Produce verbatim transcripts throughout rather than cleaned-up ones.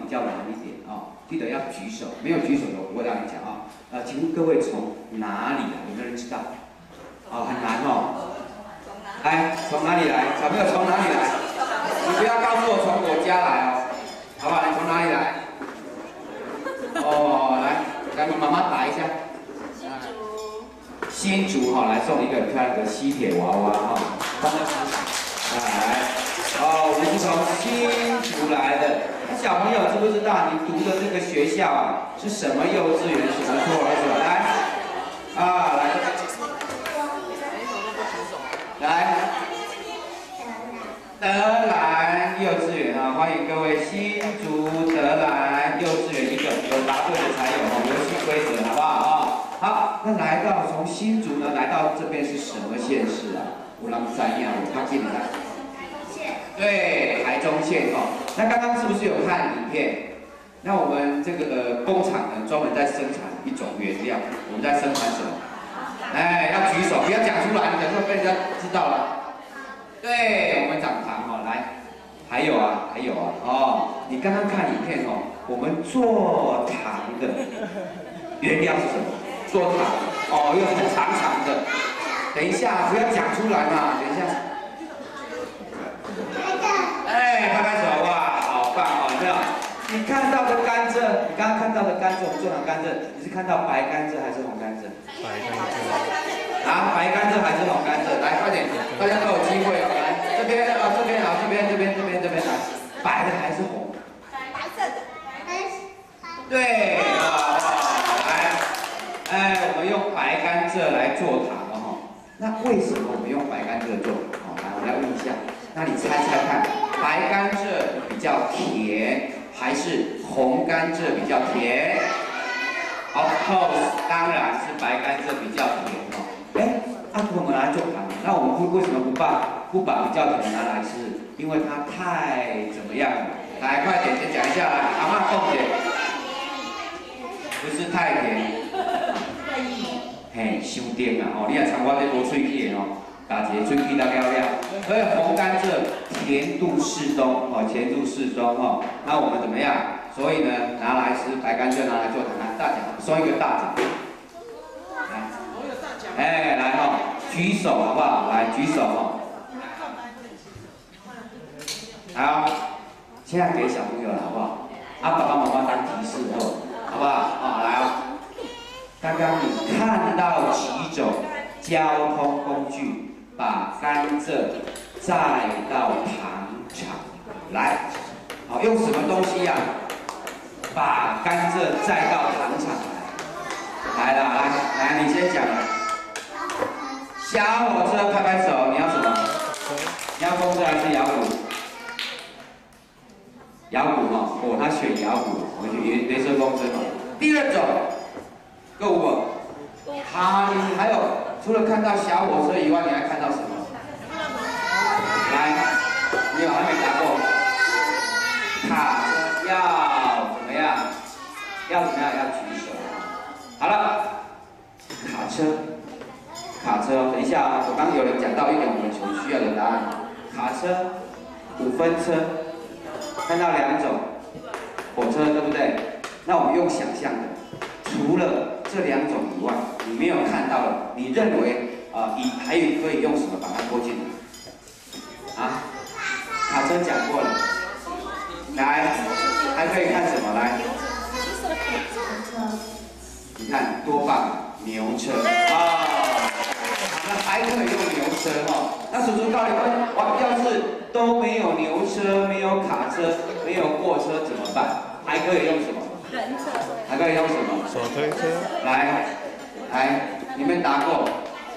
比较难一点啊，记得要举手，没有举手的我不会让你讲啊。呃，请问各位从哪里来？有没有人知道？哦，很难哦。来，从哪里来？小朋友从哪里来？你不要告诉我从我家来哦，好不好？你从哪里来？哦，来，来，你妈妈打一下。新竹哈，来送一个漂亮的吸铁娃娃哈，帮他来，哦，我们是从新竹来的。那小朋友知不知道你读的这个学校啊是什么幼稚园、什么托儿所？来，啊，来，来，德兰幼稚园啊，欢迎各位新竹德兰幼稚园一个，有答对的才有哦，游戏规则好不好啊？好，那来到从新竹呢，来到这边是什么县市啊？有人知影无？他进来。对，台中县哦。那刚刚是不是有看影片？那我们这个呃工厂呢，专门在生产一种原料，我们在生产什么？哎，要举手，不要讲出来，你讲出来被人家知道了。对，我们长糖哦，来，还有啊，还有啊，哦，你刚刚看影片哦，我们做糖的原料是什么？做糖哦，又很长长的。等一下，不要讲出来嘛。等一下。哎，拍拍手，哇，好棒哦！有没有？你看到的甘蔗，你刚刚看到的甘蔗，我们做糖甘蔗，你是看到白甘蔗还是红甘蔗？白甘蔗。啊，白甘蔗还是红甘蔗？来，快点，大家都有机会哦。来，这边啊，这边啊，这边，这边，这边，这边来，白的还是红？白色的。对啊，来。哎，我们用白甘蔗来做糖哦。那为什么我们用白甘蔗做？哦，来，我来问一下，那你猜猜看，白甘蔗比较甜，还是红甘蔗比较甜 ？Of course， 当然是白甘蔗比较甜哦。哎，啊，我们拿来做糖，那我们会为什么不把不把比较甜拿来吃？因为它太怎么样了？来，快点，先讲一下来，阿嬤凤姐，不是太甜。嘿，伤甜啊！哦，你也尝我这无喙齿的哦，打一个喙齿当了了。所以红甘蔗甜度适中哦，甜度适中哦。那我们怎么样？所以呢，拿来吃白甘蔗，拿来做糖，来大奖，送一个大奖。来，哎，来哈、哦，举手好不好？来举手哦。好，现在给小朋友了好不好？啊，爸爸妈妈当提示哦，好不好？啊、哦，来哦。刚刚你看到几种交通工具把甘蔗载到糖厂来？好，用什么东西呀、啊？把甘蔗载到糖厂来？来了，来来，你先讲了。小火车，拍拍手，你要什么？你要风车还是摇鼓？摇鼓哈，哦，他选摇鼓，我选原原声风车嘛。第二种。购物，好，你还有除了看到小火车以外，你还看到什么？来，你有还没答过？卡车要怎么样？要怎么样？要举手。好了，卡车，卡车，等一下啊，我刚刚有人讲到一点我们所需要的答案。卡车，五分车，看到两种，火车对不对？那我们用想象的，除了这两种以外，你没有看到的，你认为啊，你、呃、还有可以用什么把它拖进来？啊，卡车讲过了，来，还可以看什么？来，你看多棒，牛车啊，那还可以用牛车哦。那叔叔告诉你们，哇，要是都没有牛车、没有卡车、没有货车怎么办？还可以用什么？人车。还可以用什么？手推车。来，来，你们答过？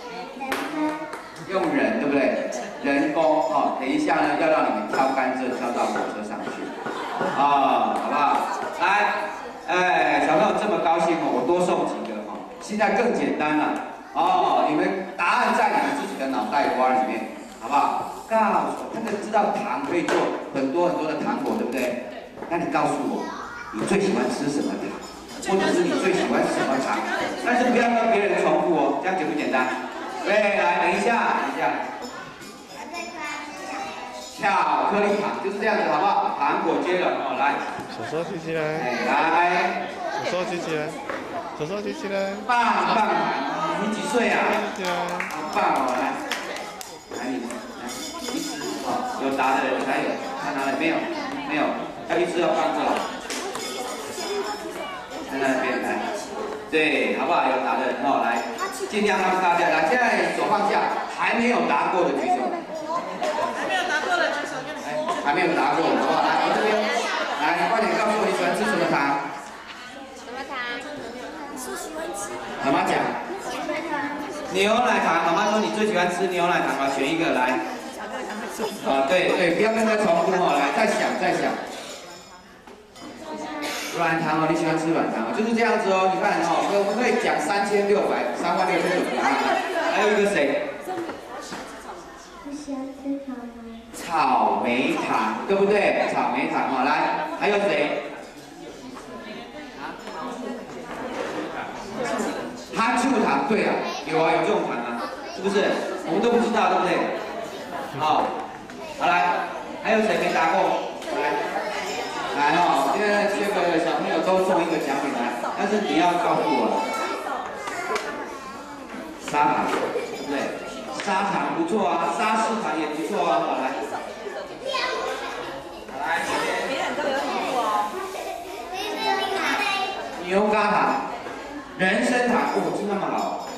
用人，对不对？人工哦。等一下呢，要让你们挑甘蔗挑到火车上去，啊、哦，好不好？来，哎，小朋友这么高兴哦，我多送几个哦。现在更简单了哦，你们答案在你们自己的脑袋瓜里面，好不好？告诉我，那个知道糖可以做很多很多的糖果，对不对？那你告诉我，你最喜欢吃什么糖？或者是你最喜欢什么糖？但是不要跟别人重复哦，这样简不简单？对，来，等一下，等一下。 巧克力糖，就是这样子，好不好？糖果接了哦，来， 手手举起来， 哎，来， 手手举起来，手手举起来， 棒棒糖，你几岁啊？ 举起来， 好棒哦，来，来你，来，一只哦，有答的人才有，看哪里没有？没有，要一只要放这，在那边来，对，好不好？有答的人哦，来，尽量让大家来，现在手放下，还没有答过的举手。 还没有答过的举手， 还没有答过，好不好？来，我这边，来，快点告诉我你喜欢吃什么糖？ 什么糖？是喜欢吃。 妈妈讲。牛奶糖，妈妈说你最喜欢吃牛奶糖吗？选一个来。啊，对对，不要跟他重复哦，来，再想再想。软糖哦，你喜欢吃软糖哦，就是这样子哦。你看哦，我们可以讲三千六百三万六千种答案。还有一个谁？ 我喜欢吃草莓。 草莓糖，对不对？草莓糖哈，来，还有谁？哈醋糖，对啊，有啊，有这种糖啊，是不是？我们都不知道，对不对？好，好来，还有谁没答过？来，来哦，现在这个小朋友都送一个奖品来，但是你要告诉我了，砂糖，对不对？ 砂糖不错啊，沙士糖也不错啊，好来，好来， 别人都有礼物哦。 牛轧糖、人参糖，哦，是那么好。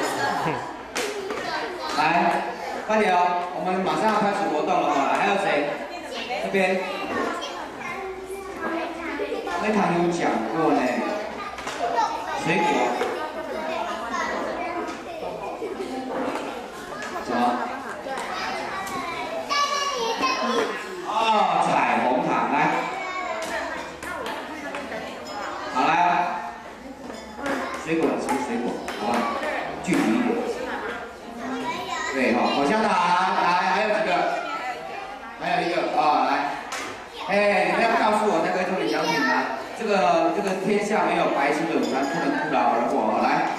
来，快点哦，我们马上要开始活动了哦，来，还有谁？这边，那糖有讲过呢，水果。 什么？哦，彩虹糖来，好来啊！水果吃水果，好吧？具体一点。对哈，口香糖来，还有几个？还有一个哦，来，哎，你们要告诉我那个送你奖品啊！这个这个天下没有白吃的午餐，不能不劳而获，来。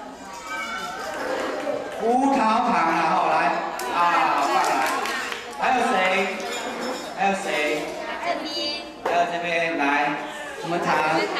葡萄糖然后来啊，好棒来，还有谁？还有谁？ 这边。 还有这边来，什么糖？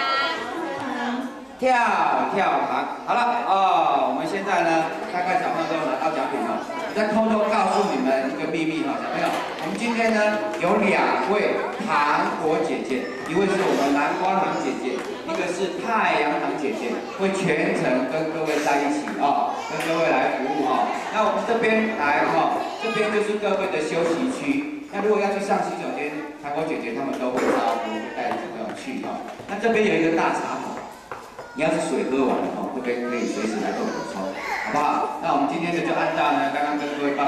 跳跳糖。好了哦，我们现在呢，大概小朋友都拿到奖品了。再偷偷告诉你们一个秘密哈，小朋友，我们今天呢有两位糖果姐姐，一位是我们南瓜糖姐姐。 一个是太阳糖姐姐，会全程跟各位在一起哦，跟各位来服务哈、哦。那我们这边来哈、哦，这边就是各位的休息区。那如果要去上洗手间，糖果姐姐他们都会招呼，会带着朋友去哈、哦。那这边有一个大茶桶，你要是水喝完了哈，这边可以随时来做补充，好不好？那我们今天呢就按照呢刚刚跟各位报